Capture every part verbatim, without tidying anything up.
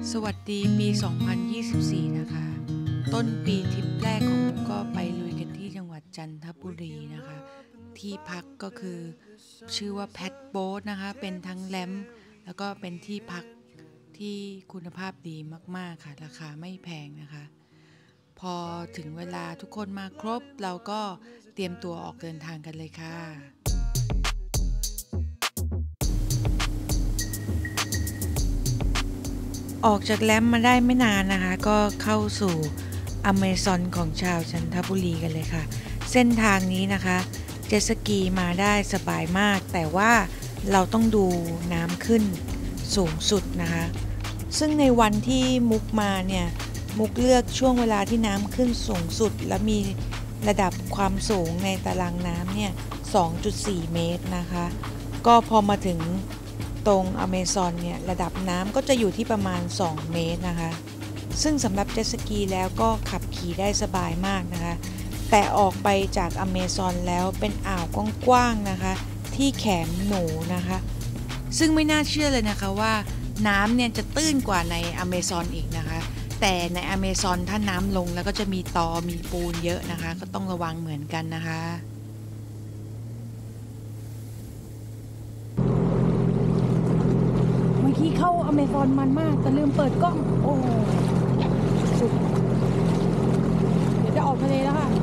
สวัสดีปี สองพันยี่สิบสี่ นะคะ ต้นปีทริปแรกของมุกก็ไปลุยกันที่จังหวัดจันทบุรีนะคะ ที่พักก็คือชื่อว่าแพทโบ๊ทนะคะ เป็นทั้งแลมป์แล้วก็เป็นที่พักที่คุณภาพดีมากๆค่ะ ราคาไม่แพงนะคะ พอถึงเวลาทุกคนมาครบเราก็เตรียมตัวออกเดินทางกันเลยค่ะออกจากแลมป์มาได้ไม่นานนะคะก็เข้าสู่อเมซอนของชาวจันทบุรีกันเลยค่ะเส้นทางนี้นะคะเจ็ตสกีมาได้สบายมากแต่ว่าเราต้องดูน้ำขึ้นสูงสุดนะคะซึ่งในวันที่มุกมาเนี่ยมุกเลือกช่วงเวลาที่น้ำขึ้นสูงสุดและมีระดับความสูงในตารางน้ำเนี่ย สองจุดสี่ เมตรนะคะก็พอมาถึงตรงอเมซอนเนี่ยระดับน้ำก็จะอยู่ที่ประมาณสองเมตรนะคะซึ่งสำหรับเจ็ตสกีแล้วก็ขับขี่ได้สบายมากนะคะแต่ออกไปจากอเมซอนแล้วเป็นอ่าวกว้างๆนะคะที่แขนหนูนะคะซึ่งไม่น่าเชื่อเลยนะคะว่าน้ำเนี่ยจะตื้นกว่าในอเมซอนอีกนะคะแต่ในอเมซอนถ้าน้ำลงแล้วก็จะมีตอมีปูนเยอะนะคะก็ต้องระวังเหมือนกันนะคะเมื่อกี้เข้าอเมซอนมันมากแต่ลืมเปิดกล้องโอ้สุดเดี๋ยวจะออกทะเลแล้วค่ะ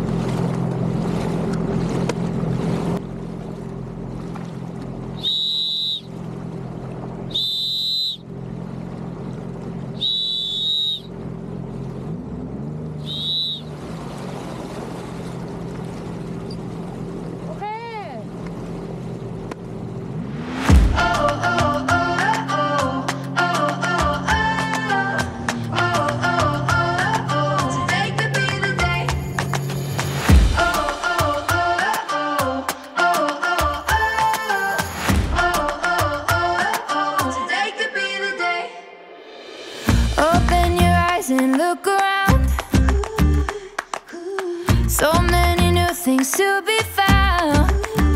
And look around, so many new things to be found.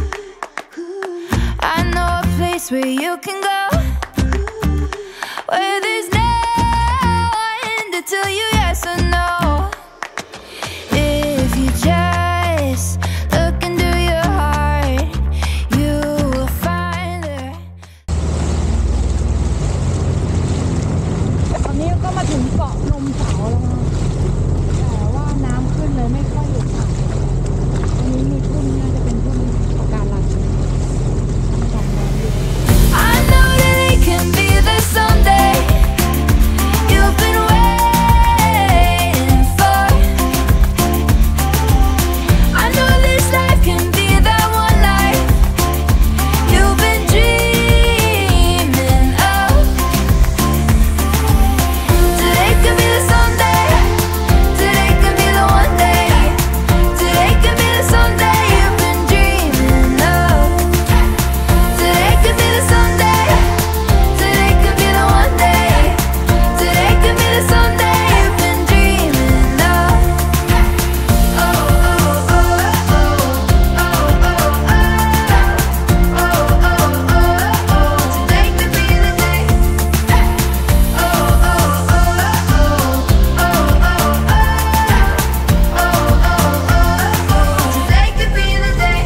I know a place where you can go, where there's no one to tell you yes or no. If you just look into your heart, you will find her. ตอนนี้ก็มาถึงเกาะนมสาวแล้วนะแต่ว่าน้ำขึ้นเลยไม่ค่อยหยุดค่ะอันนี้มีทุ่นน่าจะเป็นทุ่นปะการัง I know that it can be there someday. You've been waiting for. I know this life can be that one life you've been dreaming of. Today could be the someday. Today could be the one day. Today could be the someday you've been dreaming of. Today could be the someday. Today could be the one day. Today could be the someday you've been dreaming of. Oh, oh, oh, oh, oh, oh, oh, oh, oh, oh. Today could be the day. Oh, oh, oh, oh, oh, oh, oh, oh. Today could be the day.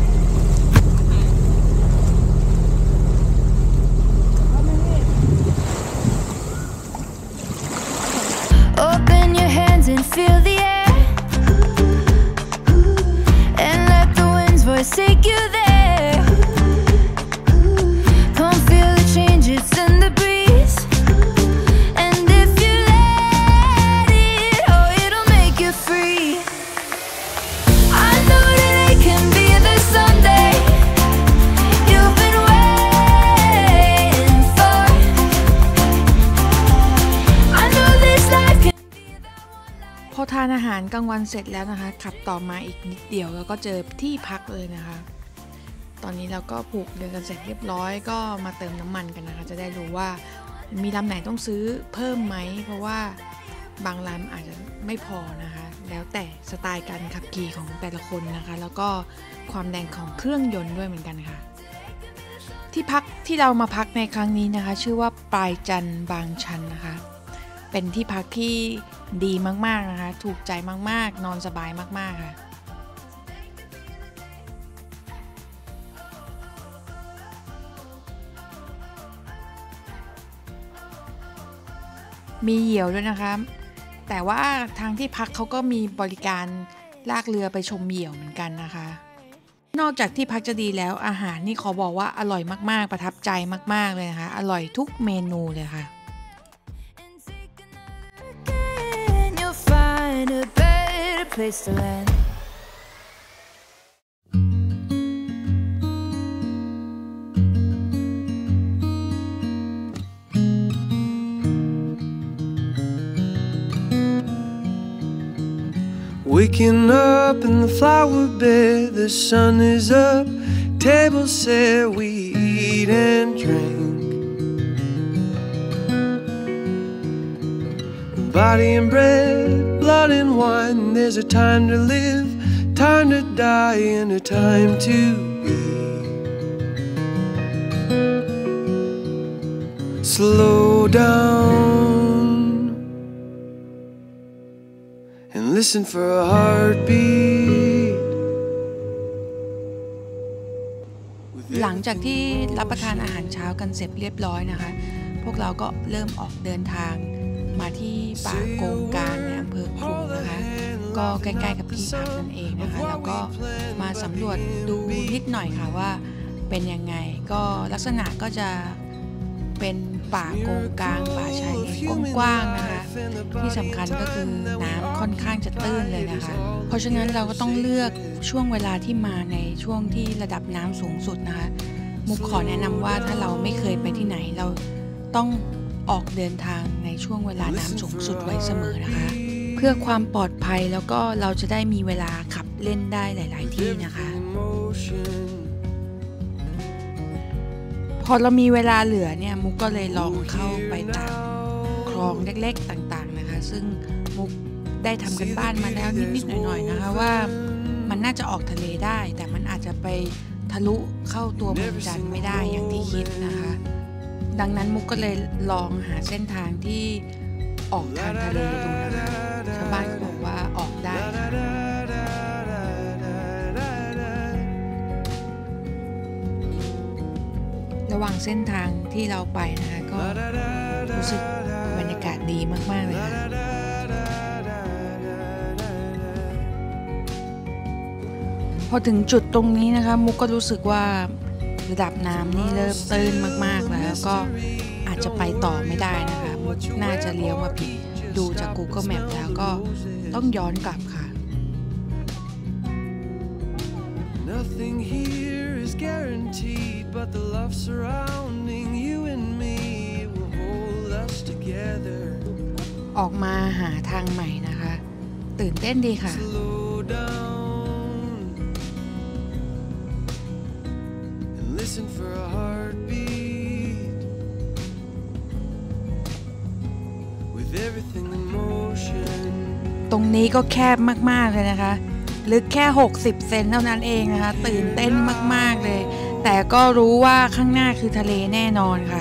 Open your hands and feel the air, and let the wind's voice take you there. Come feel the change, it's in the breeze. And if you let it, oh, it'll make you free. I know that it can be there someday. You've been waiting for. I know this life can be that one life. พอทานอาหารกลางวันเสร็จแล้วนะคะขับต่อมาอีกนิดเดียวแล้วก็เจอที่พักเลยนะคะ ตอนนี้เราก็ผูกเรือกันเสร็จเรียบร้อยก็มาเติมน้ำมันกันนะคะจะได้รู้ว่ามีลำไหนต้องซื้อเพิ่มไหมเพราะว่าบางลำอาจจะไม่พอนะคะแล้วแต่สไตล์การขับขี่ของแต่ละคนนะคะแล้วก็ความแรงของเครื่องยนต์ด้วยเหมือนกันค่ะ ที่พักที่เรามาพักในครั้งนี้นะคะชื่อว่าปลายจันทร์บางชันนะคะเป็นที่พักที่ดีมากๆนะคะถูกใจมากๆนอนสบายมากๆค่ะมีเหยี่ยวด้วยนะคะแต่ว่าทางที่พักเขาก็มีบริการลากเรือไปชมเหยี่ยวเหมือนกันนะคะนอกจากที่พักจะดีแล้วอาหารนี่ขอบอกว่าอร่อยมากๆประทับใจมากๆเลยนะคะอร่อยทุกเมนูเลยค่ะ You'll find a better place to land. Waking up in the flower bed, the sun is up, table set, we eat and drink. Body and bread, blood and wine, there's a time to live, time to die, and a time to be. Slow down.And listen for a heartbeat. หลังจากที่รับประทานอาหารเช้ากันเสร็จเรียบร้อยนะคะพวกเราก็เริ่มออกเดินทางมาที่ป่าโกงกางในอำเภอคลุงนะคะก็ใกล้ๆกับที่พักนั่นเองนะคะแล้วก็มาสำรวจดูนิดหน่อยค่ะว่าเป็นยังไงก็ลักษณะก็จะเป็นป่าโกงกางป่าชายเลนกว้างๆนะคะที่สำคัญก็คือน้ำค่อนข้างจะตื้นเลยนะคะเพราะฉะนั้นเราก็ต้องเลือกช่วงเวลาที่มาในช่วงที่ระดับน้ำสูงสุดนะคะมุกขอแนะนำว่าถ้าเราไม่เคยไปที่ไหนเราต้องออกเดินทางในช่วงเวลาน้ำสูงสุดไว้เสมอนะคะเพื่อความปลอดภัยแล้วก็เราจะได้มีเวลาขับเล่นได้หลายๆที่นะคะพอเรามีเวลาเหลือเนี่ยมุกก็เลยลองเข้าไปตามคลองเล็กๆต่างๆนะคะซึ่งมุกได้ทำกันบ้านมาแล้วนิดๆหน่อยๆนะคะว่ามันน่าจะออกทะเลได้แต่มันอาจจะไปทะลุเข้าตัวเมืองจันทร์ไม่ได้อย่างที่คิดนะคะดังนั้นมุกก็เลยลองหาเส้นทางที่ออกทางทะเลดูนะคะชาวบ้านก็บอกว่าออกได้ค่ะระหว่างเส้นทางที่เราไปนะคะก็รู้สึกบรรยากาศดีมากๆเลยค่ะพอถึงจุดตรงนี้นะคะมุกก็รู้สึกว่าระดับน้ำนี่เริ่มตื้นมากๆแล้วก็อาจจะไปต่อไม่ได้นะคะมุกน่าจะเลี้ยวมาผิดดูจาก Google Map แล้วก็ต้องย้อนกลับค่ะ Nothing here is guaranteed, but the love surrounding you and me will hold us together. ออกมาหาทางใหม่นะคะตื่นเต้นดีค่ะ Slow down and listen for a heartbeat. With everything in motion. ตรงนี้ก็แคบมากๆเลยนะคะลึกแค่หกสิบเซนเท่านั้นเองนะคะตื่นเต้นมากๆเลยแต่ก็รู้ว่าข้างหน้าคือทะเลแน่นอนค่ะ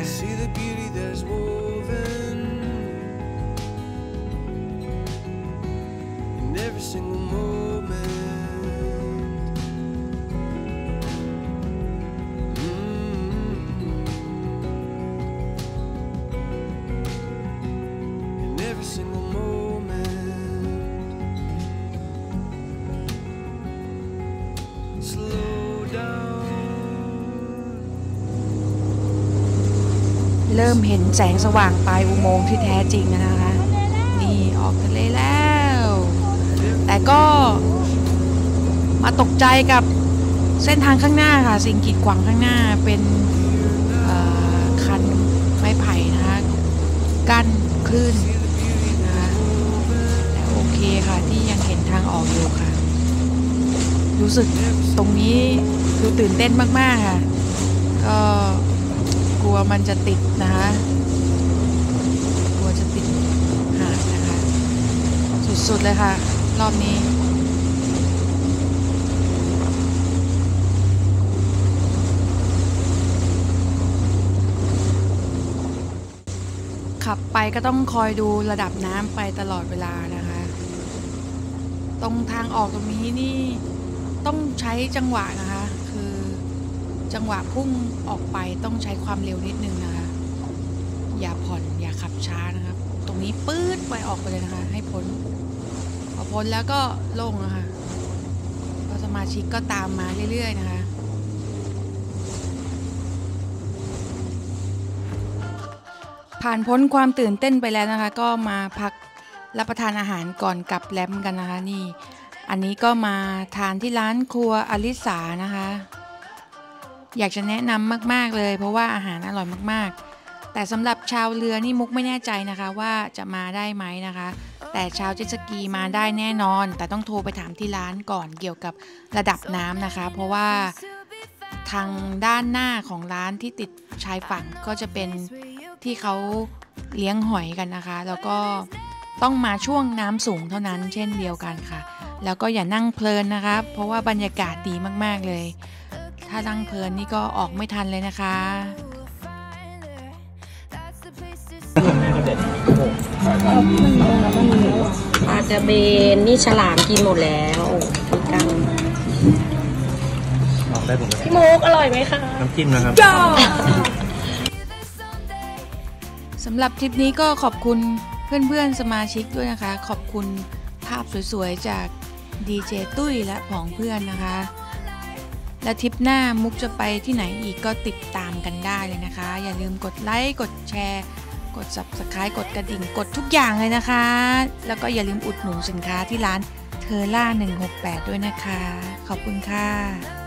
เริ่มเห็นแสงสว่างปลายอุโมงค์ที่แท้จริงนะคะนี่ออกทะเลแล้วแต่ก็มาตกใจกับเส้นทางข้างหน้าค่ะสิ่งกีดขวางข้างหน้าเป็นคันไม้ไผ่นะคะกั้นคลื่นนะคะแต่โอเคค่ะที่ยังเห็นทางออกอยู่ค่ะรู้สึกตรงนี้คือตื่นเต้นมากๆค่ะก็กลัวมันจะติดนะคะกลัวจะติดหาดนะคะสุดๆเลยค่ะรอบนี้ขับไปก็ต้องคอยดูระดับน้ำไปตลอดเวลานะคะตรงทางออกตรงนี้นี่ต้องใช้จังหวะนะคะคือจังหวะพุ่งออกไปต้องใช้ความเร็วนิดนึงนะคะอย่าผ่อนอย่าขับช้านะครับตรงนี้ปื๊ดไปออกไปเลยนะคะให้พ้นพอพ้นแล้วก็ลงนะคะพอสมาชิกก็ตามมาเรื่อยๆนะคะผ่านพ้นความตื่นเต้นไปแล้วนะคะก็มาพักรับประทานอาหารก่อนกลับแรมกันนะคะนี่อันนี้ก็มาทานที่ร้านครัวอลิสานะคะอยากจะแนะนำมากๆเลยเพราะว่าอาหารอร่อยมากๆแต่สำหรับชาวเรือนี่มุกไม่แน่ใจนะคะว่าจะมาได้ไหมนะคะแต่ชาวเจ็ตสกีมาได้แน่นอนแต่ต้องโทรไปถามที่ร้านก่อนเกี่ยวกับระดับน้ำนะคะเพราะว่าทางด้านหน้าของร้านที่ติดชายฝั่งก็จะเป็นที่เขาเลี้ยงหอยกันนะคะแล้วก็ต้องมาช่วงน้ำสูงเท่านั้นเช่นเดียวกันค่ะแล้วก็อย่านั่งเพลินนะคะเพราะว่าบรรยากาศดีมากๆเลยถ้านั่งเพลินนี่ก็ออกไม่ทันเลยนะคะปลาจะเบนนี่ฉลามกินหมดแล้วพี่กังออกได้ผมเลยพี่มุกอร่อยไหมคะน้ำจิ้มนะครับสำหรับทริปนี้ก็ขอบคุณเพื่อนๆสมาชิกด้วยนะคะขอบคุณภาพสวยๆจากดีเจตุ้ยและผองเพื่อนนะคะและทริปหน้ามุกจะไปที่ไหนอีกก็ติดตามกันได้เลยนะคะอย่าลืมกดไลค์กดแชร์กด ซับสไครบ์ กดกระดิ่งกดทุกอย่างเลยนะคะแล้วก็อย่าลืมอุดหนุนสินค้าที่ร้านเทอร่าหนึ่งหกแปดด้วยนะคะขอบคุณค่ะ